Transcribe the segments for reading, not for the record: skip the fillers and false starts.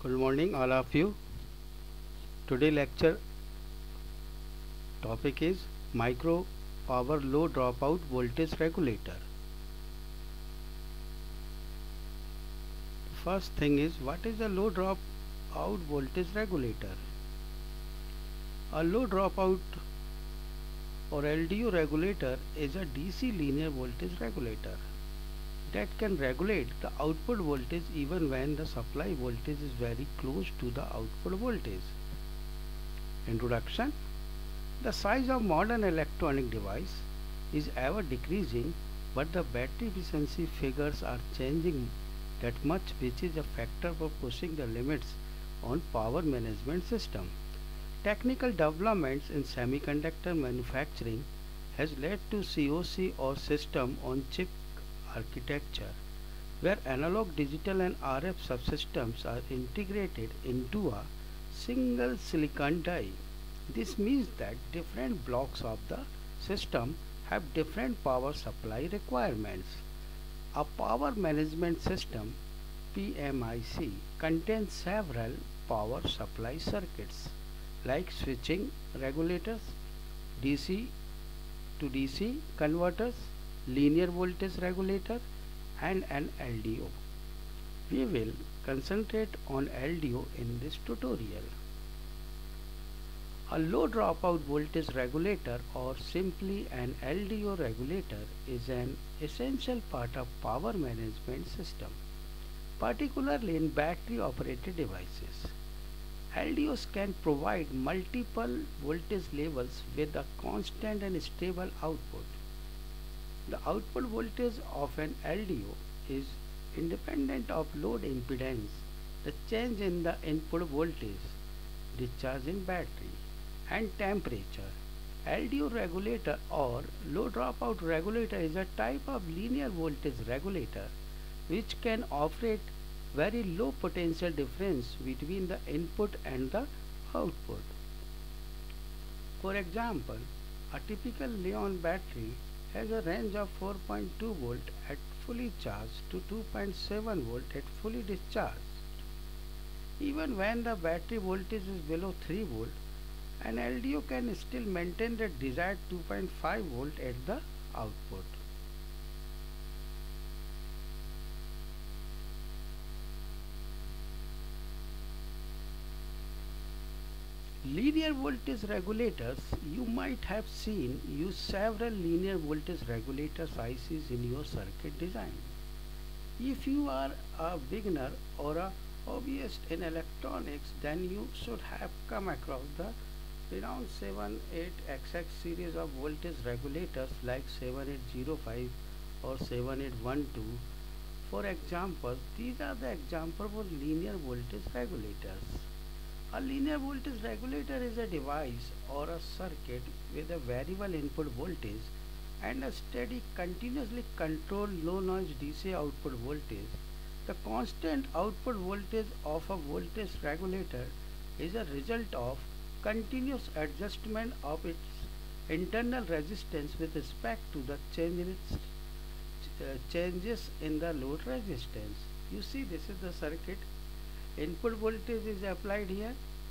Good morning all of you. Today lecture topic is micro power low dropout voltage regulator. First thing is, what is a low dropout voltage regulator? A low dropout or LDO regulator is a DC linear voltage regulator that can regulate the output voltage even when the supply voltage is very close to the output voltage. Introduction. The size of modern electronic device is ever decreasing, but the battery efficiency figures are changing that much, which is a factor for pushing the limits on power management system. Technical developments in semiconductor manufacturing has led to COC or system on chip architecture, where analog, digital and RF subsystems are integrated into a single silicon die. This means that different blocks of the system have different power supply requirements. A power management system PMIC contains several power supply circuits like switching regulators, DC to DC converters, linear voltage regulator and an LDO. We will concentrate on LDO in this tutorial. A low dropout voltage regulator, or simply an LDO regulator, is an essential part of power management system, particularly in battery operated devices. LDOs can provide multiple voltage levels with a constant and stable output. The output voltage of an LDO is independent of load impedance, the change in the input voltage, discharge in battery, and temperature. LDO regulator or low dropout regulator is a type of linear voltage regulator which can operate very low potential difference between the input and the output. For example, a typical Li-ion battery has a range of 4.2 volt at fully charged to 2.7 volt at fully discharged. Even when the battery voltage is below 3 volt, an LDO can still maintain the desired 2.5 volt at the output. Linear voltage regulators, you might have seen use several linear voltage regulators ICs in your circuit design. If you are a beginner or a hobbyist in electronics, then you should have come across the renowned 78XX series of voltage regulators like 7805 or 7812. For example, these are the examples for linear voltage regulators. A linear voltage regulator is a device or a circuit with a variable input voltage and a steady, continuously controlled low noise DC output voltage. The constant output voltage of a voltage regulator is a result of continuous adjustment of its internal resistance with respect to the changes in the load resistance. You see, this is the circuit. Input voltage is applied here,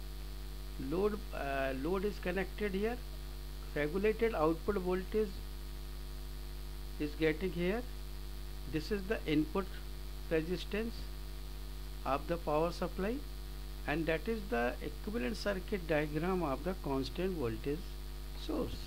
load is connected here, regulated output voltage is getting here. This is the input resistance of the power supply, and that is the equivalent circuit diagram of the constant voltage source.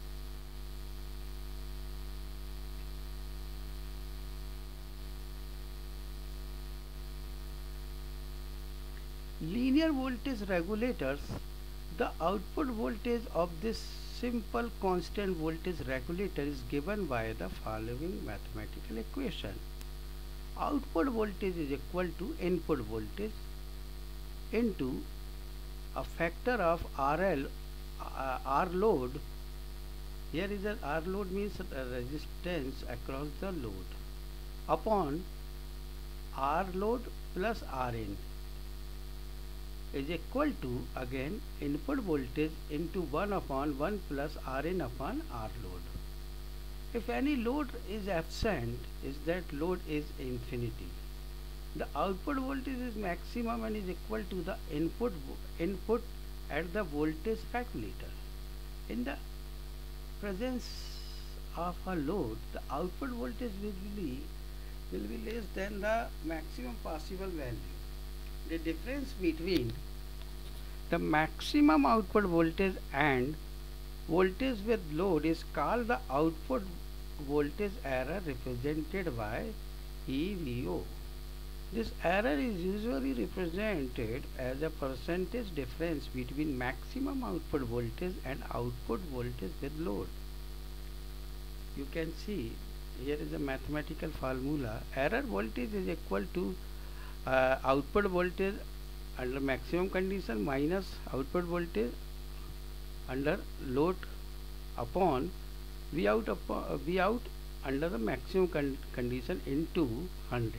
Linear voltage regulators, the output voltage of this simple constant voltage regulator is given by the following mathematical equation. Output voltage is equal to input voltage into a factor of RL, R load. Here is a R load means resistance across the load, upon R load plus Rn is equal to again input voltage into 1 upon 1 plus Rn upon R load. If any load is absent, is that load is infinity. The output voltage is maximum and is equal to the input at the voltage regulator. In the presence of a load, the output voltage will be less than the maximum possible value. The difference between the maximum output voltage and voltage with load is called the output voltage error, represented by EVO. This error is usually represented as a percentage difference between maximum output voltage and output voltage with load. You can see here is a mathematical formula. Error voltage is equal to output voltage under maximum condition minus output voltage under load upon V out under the maximum condition into 100.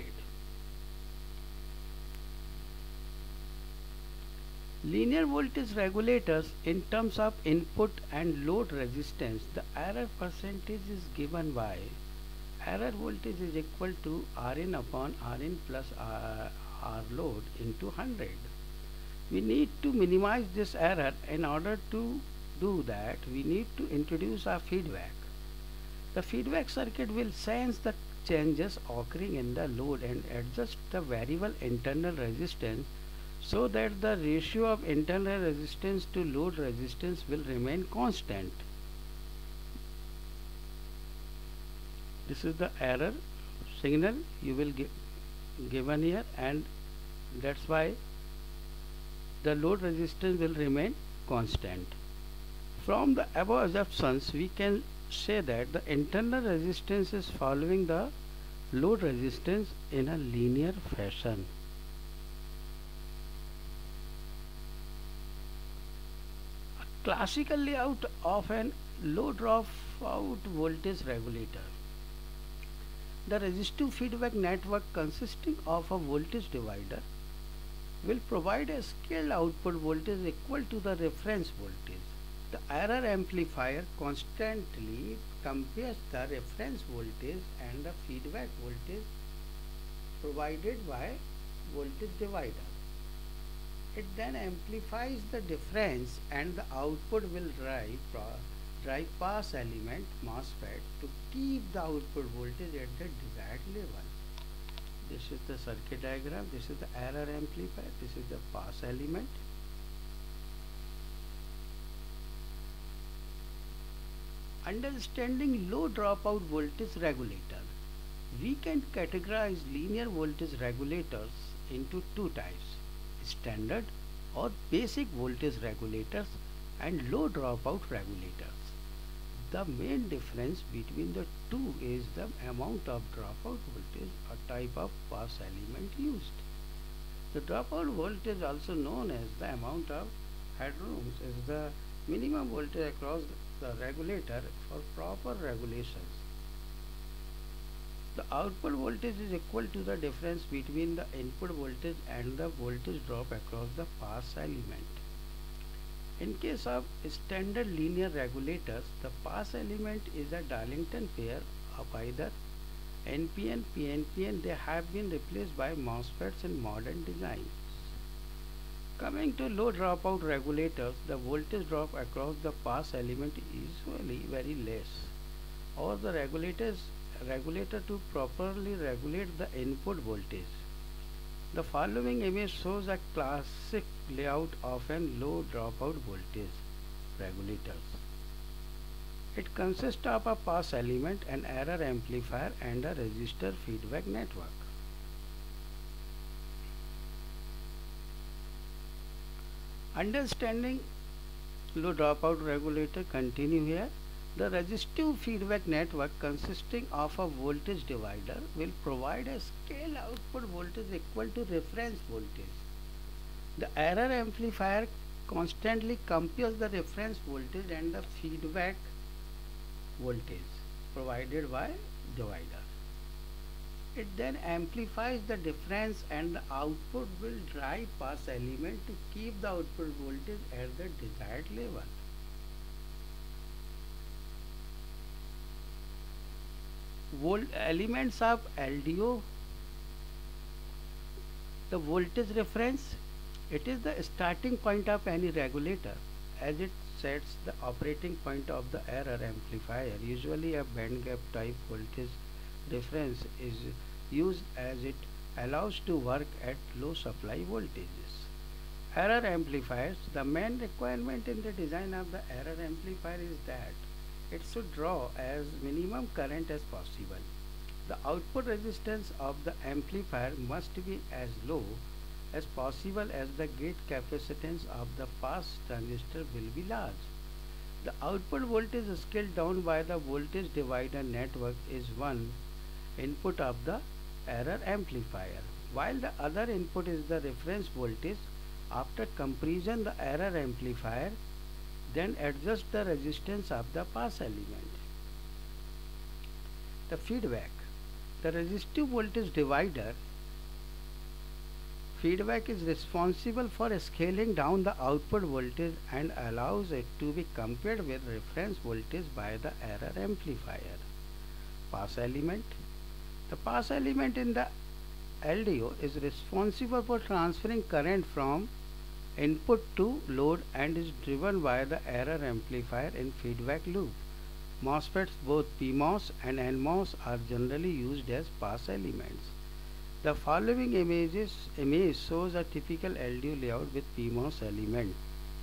Linear voltage regulators, in terms of input and load resistance, the error percentage is given by error voltage is equal to Rn upon Rn plus R load into 100. We need to minimize this error. In order to do that, we need to introduce a feedback. The feedback circuit will sense the changes occurring in the load and adjust the variable internal resistance so that the ratio of internal resistance to load resistance will remain constant. This is the error signal you will given here, and that's why the load resistance will remain constant. From the above assumptions, we can say that the internal resistance is following the load resistance in a linear fashion. A classical layout of an low drop out voltage regulator. The resistive feedback network, consisting of a voltage divider, will provide a scaled output voltage equal to the reference voltage. The error amplifier constantly compares the reference voltage and the feedback voltage provided by voltage divider. It then amplifies the difference, and the output will drive pass element MOSFET to keep the output voltage at the desired level. This is the circuit diagram. This is the error amplifier. This is the pass element. Understanding low dropout voltage regulator. We can categorize linear voltage regulators into two types: standard or basic voltage regulators and low dropout regulators. The main difference between the two is the amount of dropout voltage or type of pass element used. The dropout voltage, also known as the amount of headrooms, is the minimum voltage across the regulator for proper regulations. The output voltage is equal to the difference between the input voltage and the voltage drop across the pass element. In case of standard linear regulators, the pass element is a Darlington pair of either NPN, PNPN. They have been replaced by MOSFETs in modern designs. Coming to low dropout regulators, the voltage drop across the pass element is usually very less, or the regulator to properly regulate the input voltage. The following image shows a classic layout of a low dropout voltage regulators. It consists of a pass element, an error amplifier, and a resistor feedback network. Understanding low dropout regulator, continue here. The resistive feedback network, consisting of a voltage divider, will provide a scale output voltage equal to reference voltage. The error amplifier constantly compares the reference voltage and the feedback voltage provided by divider. It then amplifies the difference, and the output will drive pass element to keep the output voltage at the desired level. Elements of LDO The voltage reference, it is the starting point of any regulator as it sets the operating point of the error amplifier. Usually a band gap type voltage reference is used as it allows to work at low supply voltages. Error amplifiers, the main requirement in the design of the error amplifier is that it should draw as minimum current as possible. The output resistance of the amplifier must be as low as possible as the gate capacitance of the pass transistor will be large. The output voltage scaled down by the voltage divider network is one input of the error amplifier, while the other input is the reference voltage. After comparison, the error amplifier then adjusts the resistance of the pass element. The feedback. The resistive voltage divider feedback is responsible for scaling down the output voltage and allows it to be compared with reference voltage by the error amplifier. Pass element. The pass element in the LDO is responsible for transferring current from input to load and is driven by the error amplifier in feedback loop. MOSFETs, both PMOS and NMOS, are generally used as pass elements. The following image shows a typical LDO layout with PMOS element.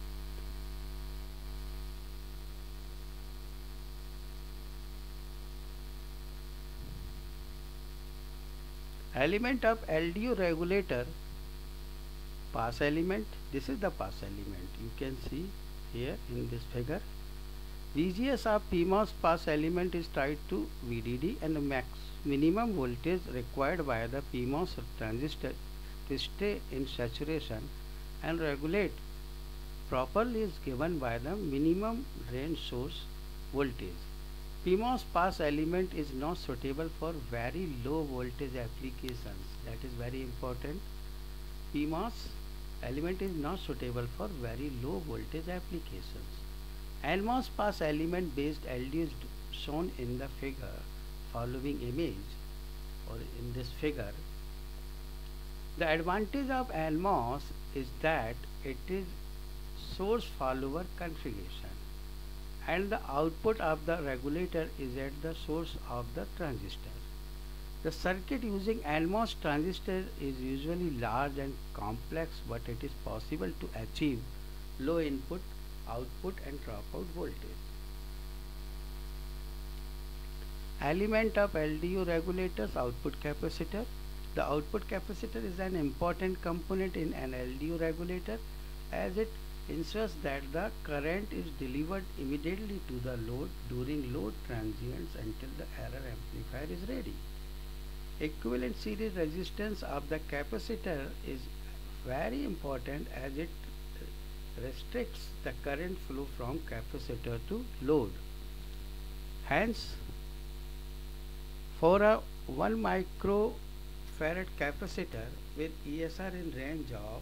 Element of LDO regulator, pass element. This is the pass element. You can see here in this figure. VGS of PMOS pass element is tied to VDD, and the minimum voltage required by the PMOS transistor to stay in saturation and regulate properly is given by the minimum drain source voltage. PMOS pass element is not suitable for very low voltage applications. That is very important. PMOS element is not suitable for very low voltage applications. NMOS pass element based LDO is shown in the figure, following image or in this figure. The advantage of NMOS is that it is source follower configuration and the output of the regulator is at the source of the transistor. The circuit using NMOS transistor is usually large and complex, but it is possible to achieve low input, output and dropout voltage. Element of LDO regulators, output capacitor. The output capacitor is an important component in an LDO regulator as it ensures that the current is delivered immediately to the load during load transients until the error amplifier is ready. Equivalent series resistance of the capacitor is very important as it restricts the current flow from capacitor to load. Hence, for a 1 microfarad capacitor with ESR in range of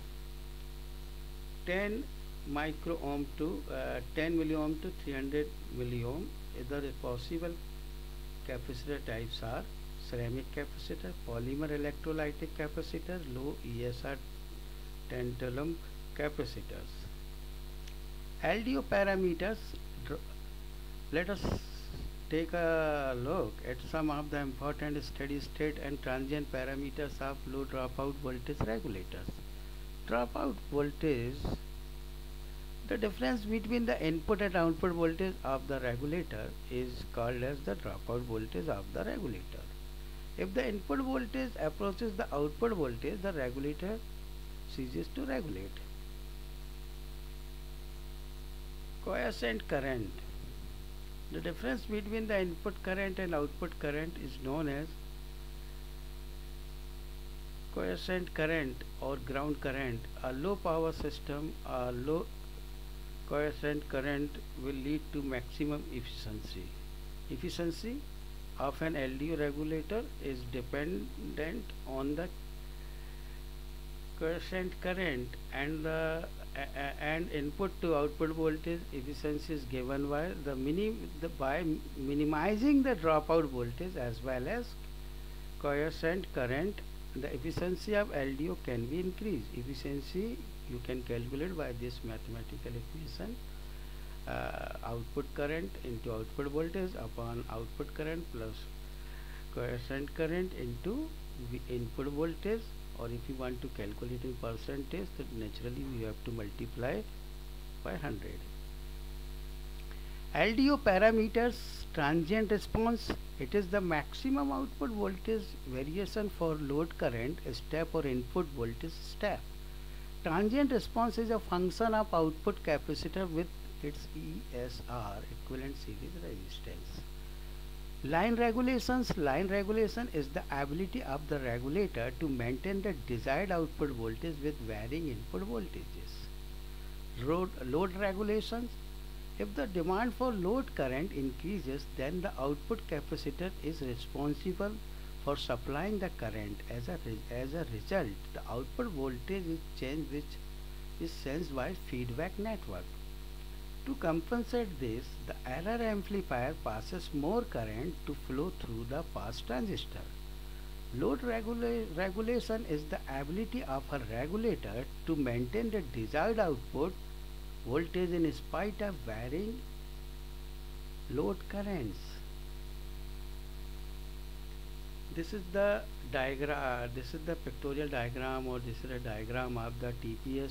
10 microohm to 10 milliohm to 300 milliohm, the possible capacitor types are ceramic capacitor, polymer electrolytic capacitor, low ESR tantalum capacitors. LDO parameters. Let us take a look at some of the important steady state and transient parameters of low dropout voltage regulators. Dropout voltage, the difference between the input and output voltage of the regulator is called as the dropout voltage of the regulator. If the input voltage approaches the output voltage, the regulator ceases to regulate. Quiescent current. The difference between the input current and output current is known as quiescent current or ground current. A low power system, a low quiescent current will lead to maximum efficiency. Efficiency of an LDO regulator is dependent on the quiescent current and the and input to output voltage efficiency is given by by minimizing the dropout voltage as well as quiescent current the efficiency of LDO can be increased. Efficiency you can calculate by this mathematical equation, output current into output voltage upon output current plus quiescent current into input voltage, or if you want to calculate in percentage, then naturally you have to multiply by 100. LDO parameters transient response, it is the maximum output voltage variation for load current step or input voltage step. Transient response is a function of output capacitor with its ESR, equivalent series resistance. Line regulations. Line regulation is the ability of the regulator to maintain the desired output voltage with varying input voltages. Load regulations. If the demand for load current increases, then the output capacitor is responsible for supplying the current. As a result, the output voltage is changed, which is sensed by feedback network. To compensate this, the error amplifier passes more current to flow through the pass transistor. Load regulation is the ability of a regulator to maintain the desired output voltage in spite of varying load currents. This is the diagram, this is the pictorial diagram, or this is a diagram of the TPS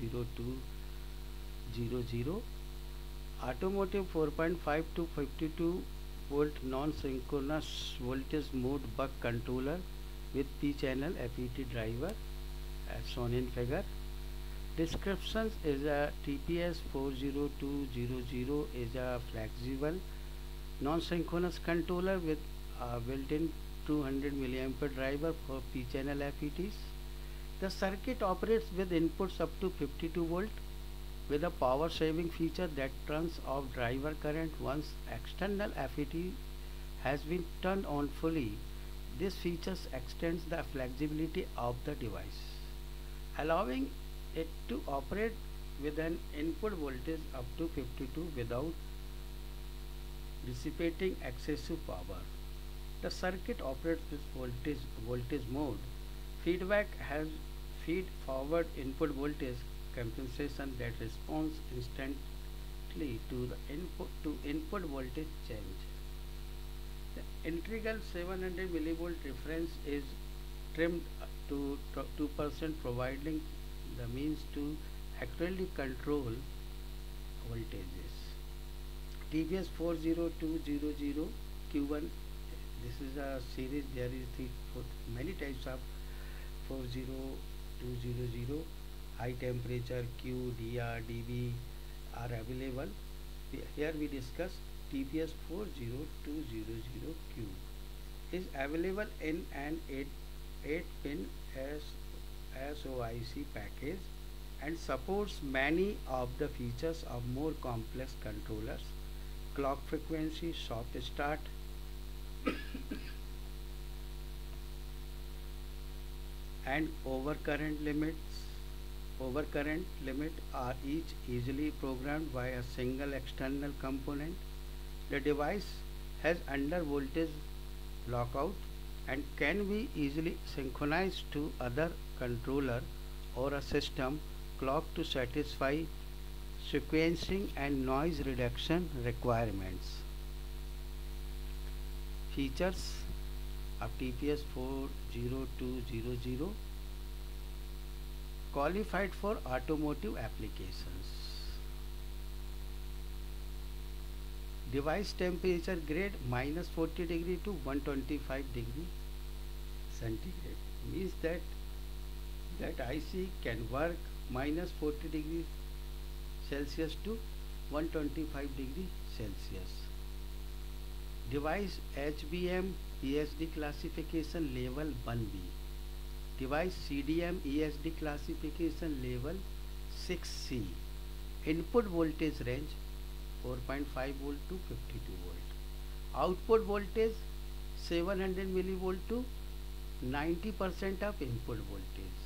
40200 automotive 4.5 to 52 volt non-synchronous voltage mode buck controller with P-channel FET driver as shown in figure. Descriptions is a TPS 40200 is a flexible non-synchronous controller with a built-in 200 milliampere driver for P-channel FETs. The circuit operates with inputs up to 52 volt with a power saving feature that turns off driver current once external FET has been turned on fully. This feature extends the flexibility of the device, allowing it to operate with an input voltage up to 52 without dissipating excessive power. The circuit operates with voltage mode. Feedback has feed forward input voltage compensation that responds instantly to the input voltage change. The integral 700 millivolt reference is trimmed to 2%, providing the means to accurately control voltages. TPS 40200 Q1, this is a series. There is many types of 40200. High temperature Q, DR, DB are available. Here we discuss TPS 40200Q is available in an 8-pin SOIC package and supports many of the features of more complex controllers: clock frequency, soft start, and overcurrent limit are each easily programmed by a single external component. The device has under voltage lockout and can be easily synchronized to other controller or a system clock to satisfy sequencing and noise reduction requirements. Features of TPS 40200: qualified for automotive applications. Device temperature grade -40° to 125° centigrade, means that IC can work -40° Celsius to 125° Celsius. Device HBM ESD classification level 1B. Device CDM ESD classification level 6C. Input voltage range 4.5 volt to 52 volt. Output voltage 700 millivolt to 90% of input voltage.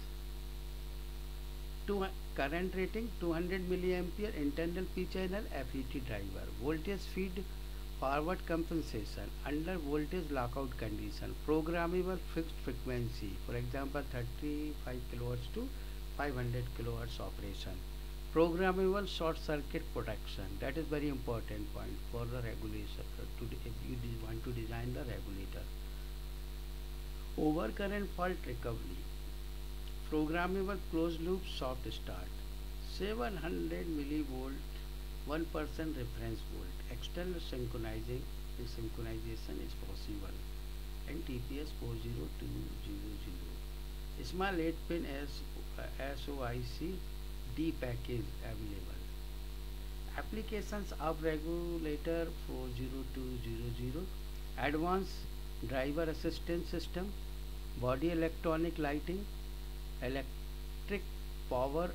Current rating 200 milliampere internal P channel FET driver. Voltage feed Forward compensation under voltage lockout condition, programmable fixed frequency, for example 35 kilowatts to 500 kilowatts operation. Programmable short circuit protection, that is very important point for the regulation if you want to design the regulator. Overcurrent fault recovery, programmable closed loop soft start, 700 millivolt 1% reference volt, external synchronization is possible, and TPS 40200. Small 8 pin SOIC D package available. Applications of regulator 40200, advanced driver assistance system, body electronic lighting, electric power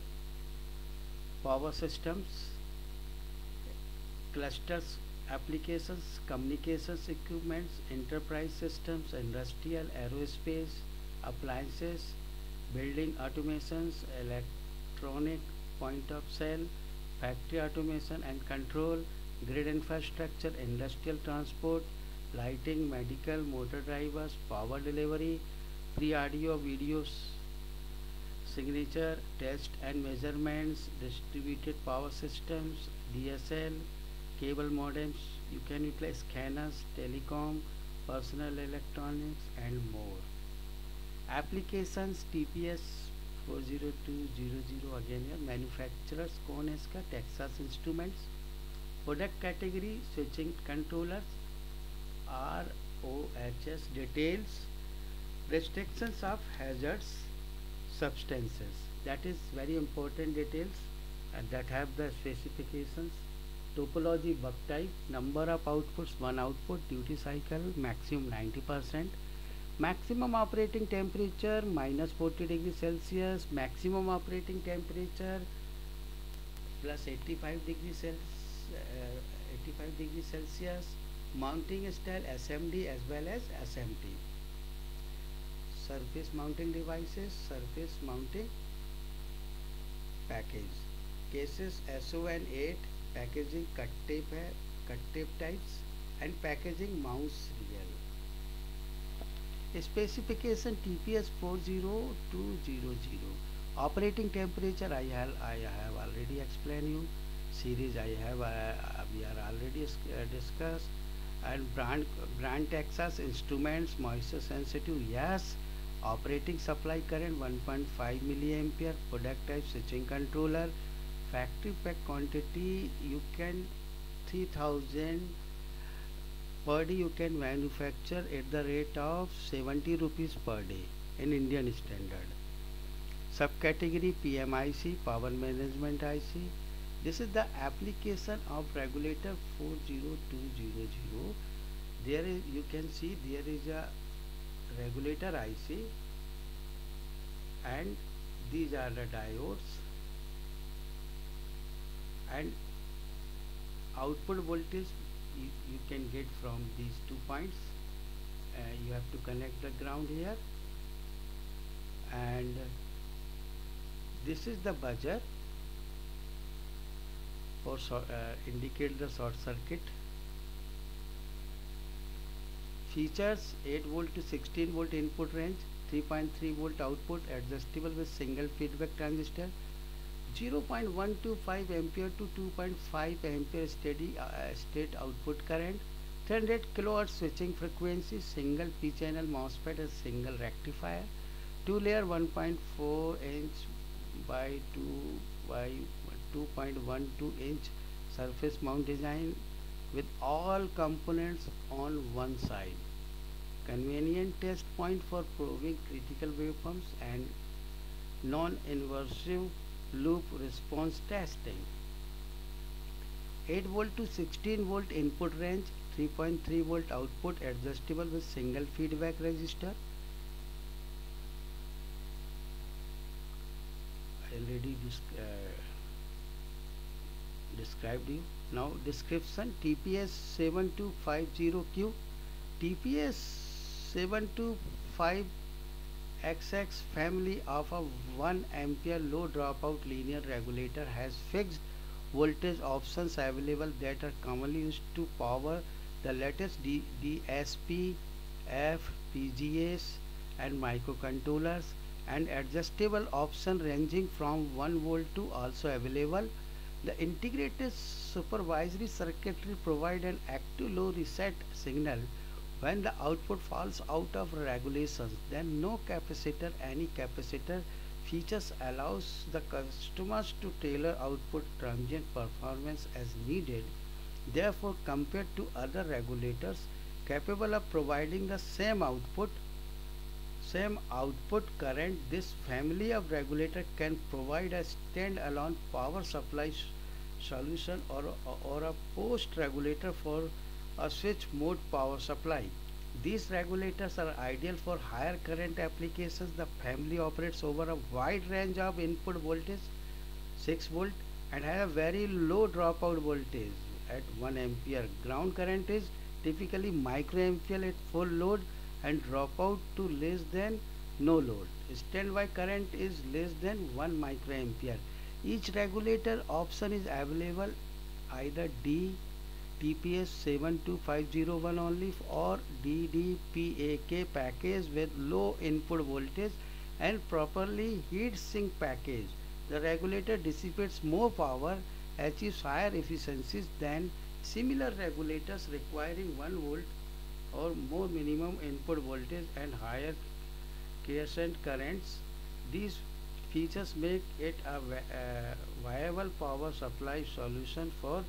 systems, clusters applications, communications equipments, enterprise systems, industrial, aerospace, appliances, building automations, electronic point of sale, factory automation and control, grid infrastructure, industrial transport, lighting, medical, motor drivers, power delivery, pre-audio, videos, signature, test and measurements, distributed power systems, DSL, cable modems, you can utilize scanners, telecom, personal electronics and more. Applications TPS 40200, again here, manufacturers Koneska, Texas Instruments. Product category switching controllers, ROHS details, restrictions of hazards substances, that is very important details and that have the specifications. Topology buck type, number of outputs 1 output, duty cycle maximum 90%, maximum operating temperature minus 40 degrees Celsius, maximum operating temperature plus 85 degrees Celsius, mounting style SMD as well as SMT. Surface mounting devices, surface mounting package, cases SON8, packaging cut tape types and packaging mouse reel. Specification TPS 40200, operating temperature I have already explained you, series I have we are already discussed, and brand Texas Instruments, moisture sensitive, yes. Operating supply current 1.5 milliampere, product type switching controller, factory pack quantity you can 3000 per day, you can manufacture at the rate of 70 rupees per day in Indian standard. Subcategory PMIC, power management IC. This is the application of regulator 40200. There is, you can see there is a regulator IC and these are the diodes, and output voltage you can get from these 2 points. You have to connect the ground here, and this is the buzzer for indicate the short circuit. Features 8 volt to 16 volt input range, 3.3 volt output, adjustable with single feedback transistor, 0.125 ampere to 2.5 ampere steady state output current, 300 kilohertz switching frequency, single P channel MOSFET and single rectifier, 2 layer 1.4 inch by 2.12 inch surface mount design with all components on one side, convenient test point for proving critical waveforms and non-invasive loop response testing. 8 volt to 16 volt input range, 3.3 volt output, adjustable with single feedback resistor. I already described you. Now description, TPS 7250Q, TPS 725XX family of a 1 ampere low dropout linear regulator has fixed voltage options available that are commonly used to power the latest DSP, FPGAs and microcontrollers, and adjustable option ranging from 1 volt to also available. The integrated supervisory circuitry provide an active low reset signal when the output falls out of regulations. Then no capacitor, any capacitor features allows the customers to tailor output transient performance as needed. Therefore, compared to other regulators capable of providing the same output current, this family of regulator can provide a stand-alone power supply solution or a post regulator for a switch mode power supply. These regulators are ideal for higher current applications. The family operates over a wide range of input voltage 6 volt and have a very low dropout voltage at 1 ampere. Ground current is typically microampere at full load and dropout to less than no load. Standby current is less than 1 microampere. Each regulator option is available either TPS 72501 only or DDPAK package with low input voltage and properly heat sink package. The regulator dissipates more power, achieves higher efficiencies than similar regulators requiring 1 volt or more minimum input voltage and higher quiescent currents. These features make it a viable power supply solution for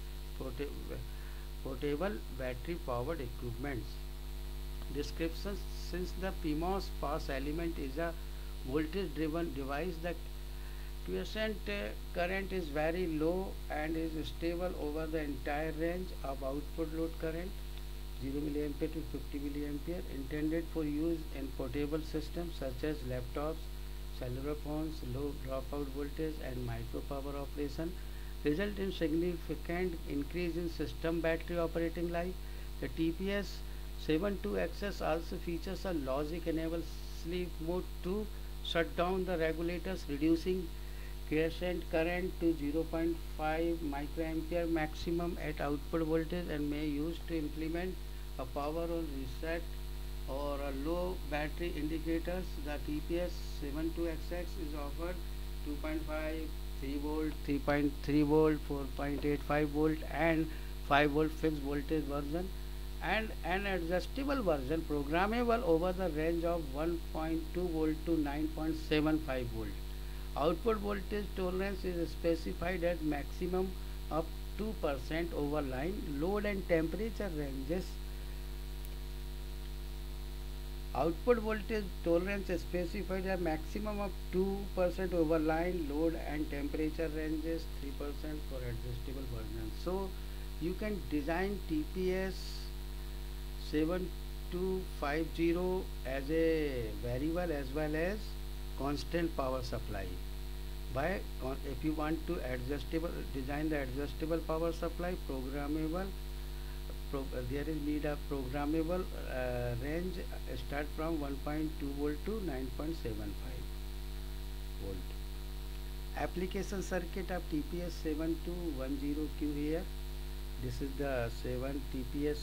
portable battery powered equipments. Descriptions: since the PMOS pass element is a voltage driven device, the quiescent current is very low and is stable over the entire range of output load current 0 milliampere to 50 milliampere, intended for use in portable systems such as laptops, cellular phones. Low dropout voltage and micro power operation result in significant increase in system battery operating life. The TPS 72XS also features a logic enabled sleep mode to shut down the regulators, reducing quiescent current to 0.5 microampere maximum at output voltage, and may use to implement a power on reset or a low battery indicators. The TPS 72XX is offered 2.5, 3 volt, 3.3 volt, 4.85 volt and 5 volt fixed voltage version, and an adjustable version programmable over the range of 1.2 volt to 9.75 volt. Output voltage tolerance is specified at maximum up 2% over line. Load and temperature ranges. Output voltage tolerance is specified at maximum of 2% over line. Load and temperature ranges 3% for adjustable version. So you can design TPS 7250 as a variable as well as constant power supply. If you want to design the adjustable power supply programmable, there is need a programmable range start from 1.2 volt to 9.75 volt. Application circuit of TPS 7210Q here. This is the 7 TPS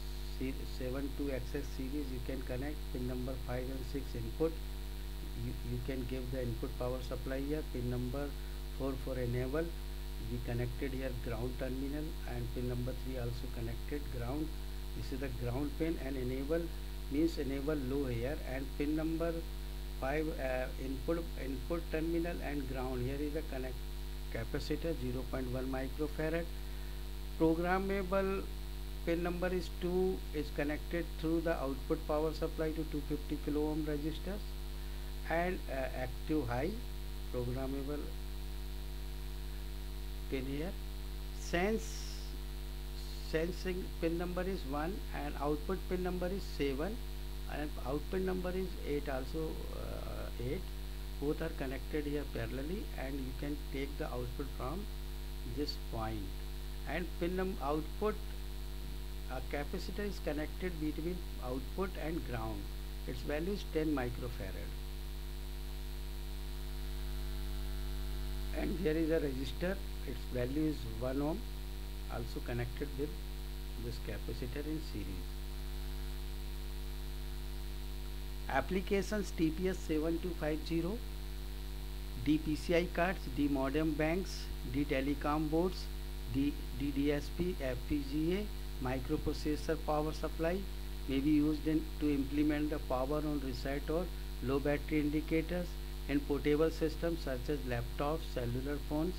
72XS series. You can connect pin number 5 and 6 input. You can give the input power supply here. Pin number 4 for enable, we connected here ground terminal, and pin number 3 also connected ground. This is the ground pin, and enable means enable low here, and pin number 5 input terminal and ground. Here is a connect capacitor 0.1 microfarad. Programmable pin number is 2 is connected through the output power supply to 250 kilo ohm resistors, and active high programmable pin here. Sensing pin number is 1 and output pin number is 7 and output number is 8 also 8. Both are connected here parallelly, and you can take the output from this point. And output capacitor is connected between output and ground. Its value is 10 microfarad. And here is a resistor, its value is 1 ohm, also connected with this capacitor in series. Applications TPS 7250, D PCI cards, D modem banks, D telecom boards, D DSP, FPGA, microprocessor power supply may be used to implement the power on reset or low battery indicators in portable systems such as laptops, cellular phones.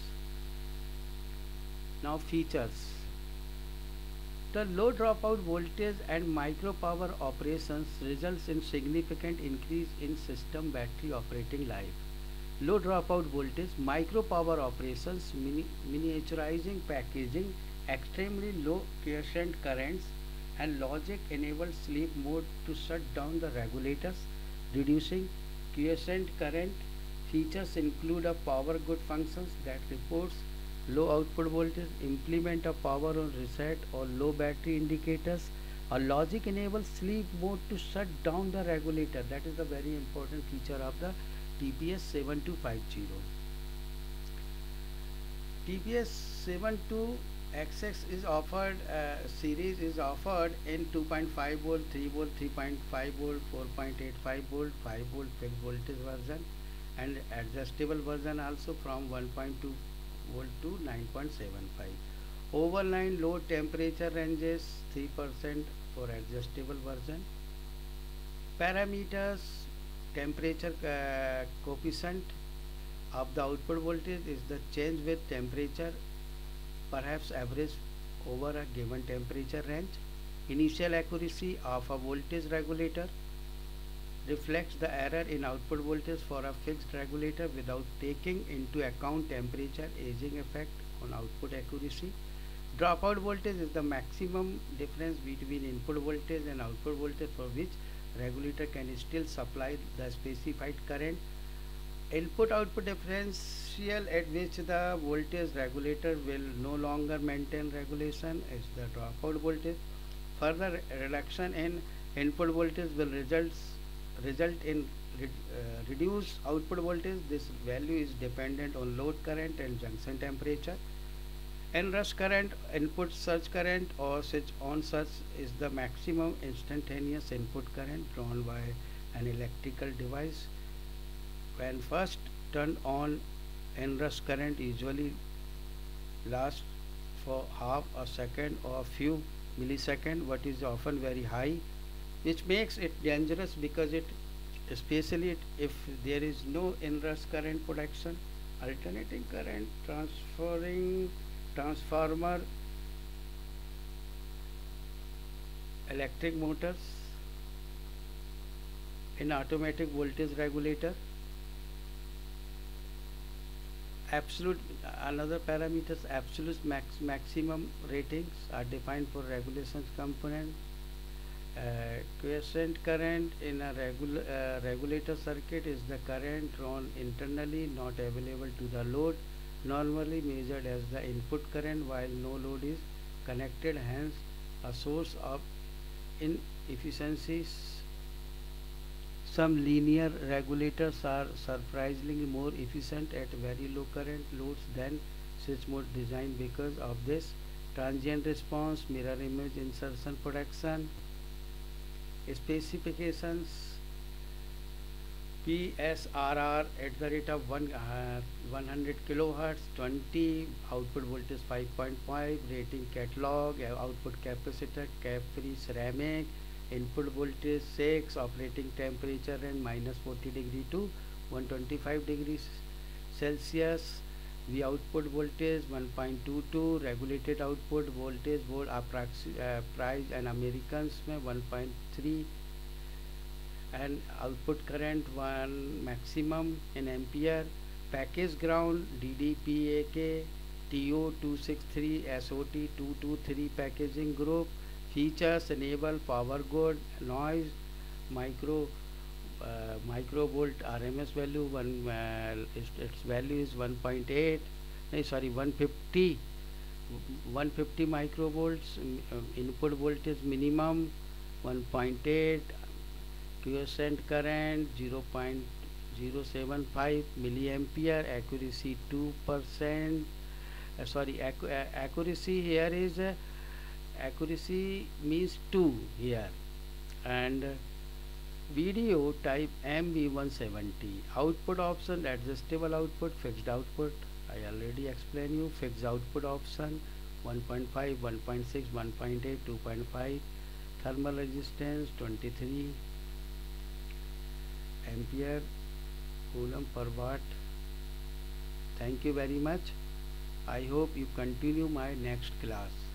Now features. The low dropout voltage and micro power operations results in significant increase in system battery operating life. Low dropout voltage, micro power operations, miniaturizing packaging, extremely low quiescent currents, and logic enabled sleep mode to shut down the regulators, reducing quiescent current. Features include a power good functions that reports low output voltage, implement a power on reset or low battery indicators, a logic enables sleep mode to shut down the regulator. That is the very important feature of the TPS 7250. TPS 72XX is offered, series is offered in 2.5 volt, 3 volt, 3.5 volt, 4.85 volt, 5 volt fixed voltage version, and adjustable version also from 1.2 volt to 9.75. Overline low temperature ranges 3% for adjustable version. Parameters, temperature coefficient of the output voltage is the change with temperature, perhaps average over a given temperature range. Initial accuracy of a voltage regulator reflects the error in output voltage for a fixed regulator without taking into account temperature aging effect on output accuracy. Dropout voltage is the maximum difference between input voltage and output voltage for which regulator can still supply the specified current. Input output differential at which the voltage regulator will no longer maintain regulation is the dropout voltage. Further reduction in input voltage will result in reduced output voltage. This value is dependent on load current and junction temperature. Inrush current, input surge current or switch on surge is the maximum instantaneous input current drawn by an electrical device. When first turned on, inrush current usually lasts for half a second or a few milliseconds, but is often very high, which makes it dangerous because it, especially if there is no inrush current protection. Alternating current transformer, electric motors, in automatic voltage regulator. Absolute, another parameters, absolute maximum ratings are defined for regulations component. Quiescent current in a regulator circuit is the current drawn internally, not available to the load, normally measured as the input current while no load is connected, hence a source of inefficiencies. Some linear regulators are surprisingly more efficient at very low current loads than switch mode design because of this. Transient response, mirror image insertion protection. Specifications: PSRR at the rate of 100 kilohertz, 20 output voltage 5.5, rating catalog, output capacitor cap-free ceramic, input voltage 6, operating temperature and -40 to 125 degrees Celsius. The output voltage 1.22, regulated output voltage board price and Americans में 1.3, and output current 1 maximum in ampere. Package ground DDPAK TO263 SOT223 packaging group. Features: enable power good, noise, microvolt RMS value its value is 1.8, no, sorry, 150 microvolts. Input voltage minimum 1.8, quiescent current 0.075 milliampere, accuracy 2%. Accuracy here is accuracy means 2 here, and video type MB170. Output option, adjustable output, fixed output. I already explained you fixed output option 1.5, 1.6, 1.8, 2.5. Thermal resistance 23 ampere coulomb per watt. Thank you very much. I hope you continue my next class.